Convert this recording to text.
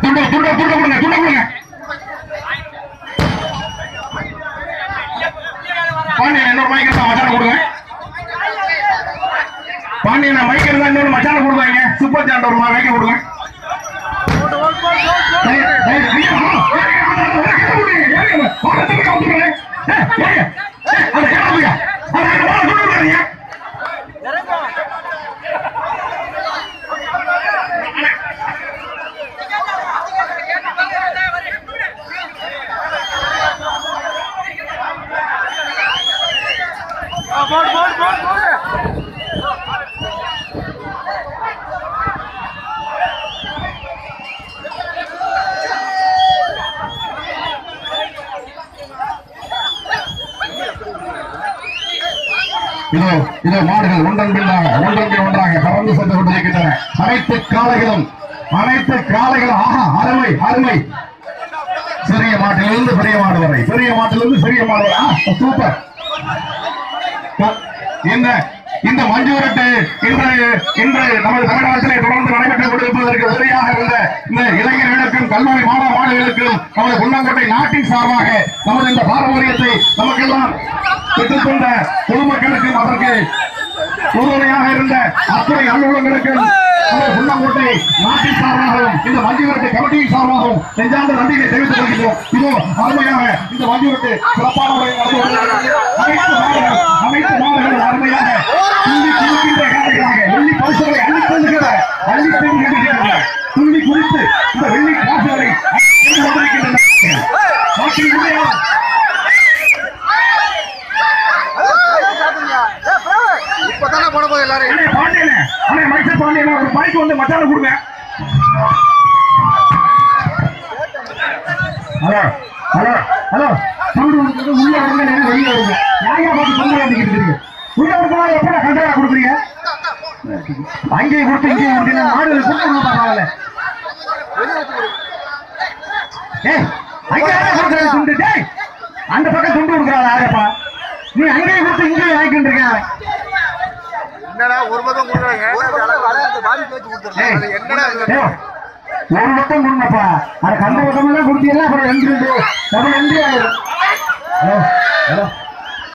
துண்டு துண்டு துண்டு கொடுங்க துண்டு கொடுங்க. பாண்டியன் இன்னொரு மைக் இருந்தா மச்சான கொடுங்க. பாண்டியன் மைக் இருந்தா இன்னொரு மச்சான கொடுங்க. சூப்பர் சாண்ட் ஒரு மைக் கொடுங்க. இதோ மாடுகள் ஒன்றன் ஒன்றாக கலந்து சென்று கொண்டிருக்கின்றன. அனைத்து காளைகளும் ஆஹா அருமை அருமை. சிறிய மாட்டிலிருந்து பெரிய மாடு வரை, பெரிய மாட்டிலிருந்து சிறிய மாடு வரை. சூப்பர். இந்த மஞ்சுரட்டு இன்று நமது தமிழகத்திலே தொடர்ந்து நடைபெற்றுக் கொண்டிருப்பதற்கு உதவியாக இருந்த இந்த இளைஞர்களுக்கும் கல்லூரி மாணவர்களுக்கும் நமது குன்னங்கோட்டை நாட்டின் சார்பாக நமது இந்த பாரம்பரியத்தை நமக்கெல்லாம் பெற்றுக்கொண்ட பொதுமக்களுக்கும் அதற்கு உறுதுணையாக இருந்த அத்துறை அலுவலர்களுக்கும் நமது குன்னங்கோட்டை நாட்டின் சார்பாகவும் இந்த மஞ்சுரட்டு கமிட்டியின் சார்பாகவும் நெஞ்சார்ந்த நன்றியை தெரிவித்துக் கொள்கிறோம். இதோ அருமையாக இந்த மஞ்சுரட்டு சிறப்பான முறையில் அனைத்து மாணவர்கள் அருமையாக வெள்ளி பரிசுகளை துள்ளி குறித்து இந்த வெள்ளி காசுகளை இப்பதானே போட போது எல்லாரும் பாண்டியன் மைசூர் பாண்டியன் ஒரு பைக் வந்து மச்சான கொடுங்க. ஹலோ ஹலோ ஹலோ சவுண்ட் உள்ள வருங்க வெளியே வருங்க. யாரையா பார்த்து சொல்ல வேண்டிக்கிட்டு உள்ள வரும்போது எப்படி கண்டா கொடுக்குறீங்க? அங்கே கொடுத்து இங்கே மாடு கொடுத்து அந்த பக்கம் துண்டு கொடுக்குறாள் ஆகப்பா. நீ அங்கேயே கொடுத்து இங்கே வாங்கிட்டு இருக்க. ஒரு பக்கம் கொடுங்கப்பா. அது கண்ட பக்கம் எல்லாம் கொடுத்தீங்கன்னா அப்புறம் 2 ஆயிடும். Hello hello